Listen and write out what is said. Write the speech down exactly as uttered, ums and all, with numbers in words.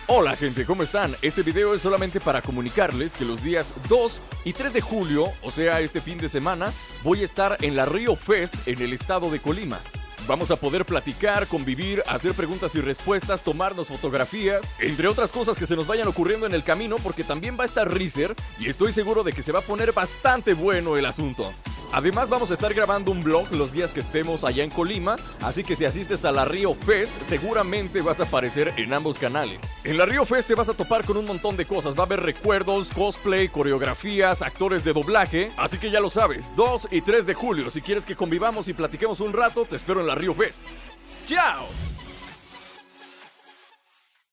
Hola gente, ¿cómo están? Este video es solamente para comunicarles que los días dos y tres de julio, o sea este fin de semana, voy a estar en la Río Fest en el estado de Colima. Vamos a poder platicar, convivir, hacer preguntas y respuestas, tomarnos fotografías, entre otras cosas que se nos vayan ocurriendo en el camino, porque también va a estar Reezer y estoy seguro de que se va a poner bastante bueno el asunto. Además vamos a estar grabando un vlog los días que estemos allá en Colima, así que si asistes a la Río Fest seguramente vas a aparecer en ambos canales. En la Río Fest te vas a topar con un montón de cosas, va a haber recuerdos, cosplay, coreografías, actores de doblaje, así que ya lo sabes, dos y tres de julio, si quieres que convivamos y platiquemos un rato, te espero en la Río Fest. ¡Chao!